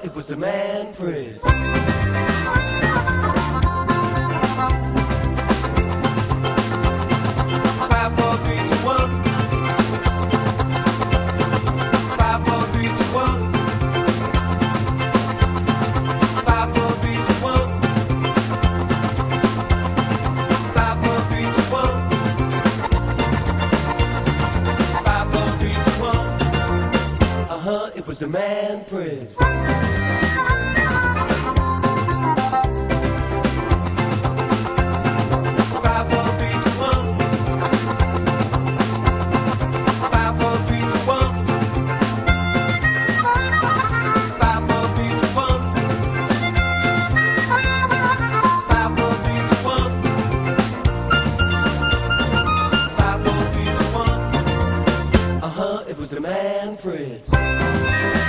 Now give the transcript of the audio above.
it was the man Fritz. 5, 4, 3, 2, 1. 5, 4, 3, 2, 1. 5, 4, 3, 2, 1. 5, 4, 3, 2, 1. 5, 4, 3, 2, 1. It was the man Fritz. 5, 4, 3, 2, 1. 5, 4, 3, 2, 1. 5, 4, 3, 2, 1. 5, 4, 3, 2, 1. 5, 4, 3, 2, 1. It was the man Fritz.